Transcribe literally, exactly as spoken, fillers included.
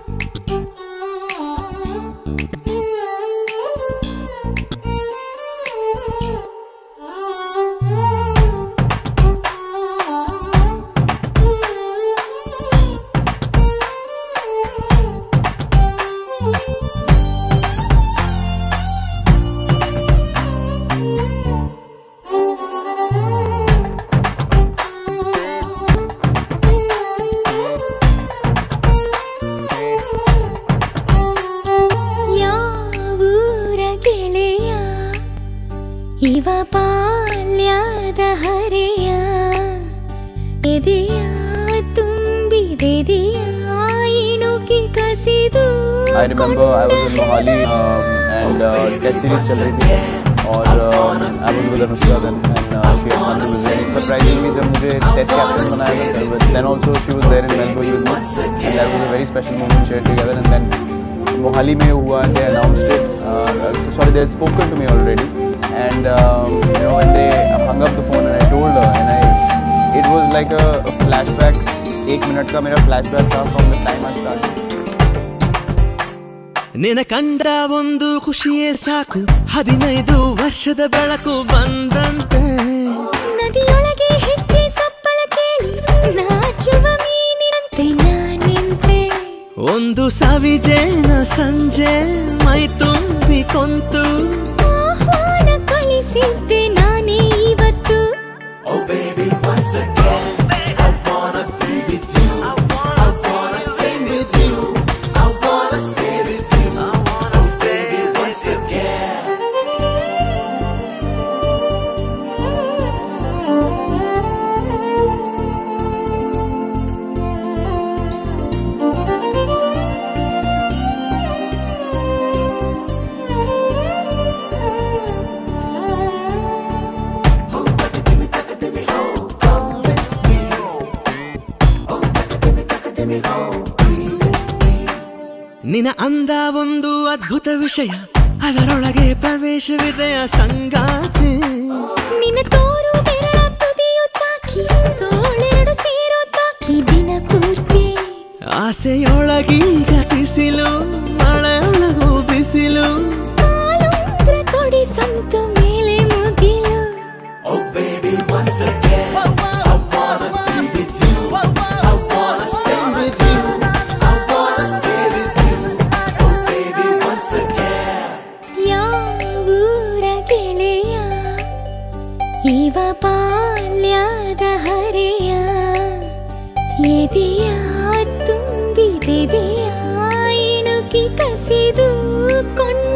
ಇವ ಬಾಲ್ಯದ ಹರೆಯ ಎದೆಯ ತುಂಬಿದೆದೆಯ ಇಣುಕಿ ಕಸಿದು I remember I was in Mohali um, and uh, test series चल रही थी और uh, I was with Anushka then and uh, she had come to visit. Surprisingly जब मुझे test captain बनाया था then also she was there in Melbourne with me and that was a very special moment shared together and then Mohali में हुआ and they announced it. Uh, sorry, they had spoken to me already. And um, you know when they hung up the phone and I told her and I it was like a, a flashback एक minute का मेरा flashback था from the time I started. ನಿನ ಕಂಡ್ರ ಒಂದು ಖುಷಿಯೇ ಸಾಕು ಹದಿನೈದು ವರ್ಷದ ಬೆಳಕು ಬಂದಂತೆ ನದಿಯೊಳಗೆ ಹೆಜ್ಜೆ ಸಪ್ಪಳ ಕೇಳಿ ನಾಚುವ ಮೀನಿನಂತೆ ನಾನಿಂತೆ ಒಂದು ಸವಿಜೇನ ಸಂಜೆ ಮೈ ತುಂಬಿ ಕೊಂತು ಆಹ್ವಾನ ಕಳಿಸಿದ್ದೆ ನಾನೇ ಇವತ್ತು Oh baby once again I wanna be with you I wanna sing with you I wanna stay with you I wanna stay once again ನಿನ ಅಂದ ಒಂದು ಅದ್ಭುತ ವಿಷಯ ಅದರೊಳಗೆ ಪ್ರವೇಶವಿದೆಯ ಸಂಗಾತಿ ನಿನ್ನ ತೋರು ಬೆರಳ ತುದಿಯು ತಾಕಿ ತೋಳೆರಡು ಸೇರೋ ತಾಕಿ ದಿನ ಪೂರ್ತಿ ಆಸೆಯೊಳಗೀಗ ಬಿಸಿಲು ಮಳೆಯೊಳಗೂ ಬಿಸಿಲು ಕಾಲುಂಗ್ರ ಕೊಡಿ ಸಂತು ಮೇಲೆ ಮುಗಿಲು Oh baby once again I wanna be with you I wanna sing with you I wanna stay with you Oh baby once again ಯಾವೂರ ಗೆಳೆಯ ಇವ ಬಾಲ್ಯದ ಹರೆಯ ಎದೆಯ ತುಂಬಿದೆದೆಯ ಇಣುಕಿ ಕಸಿದು ಕೊಂಡ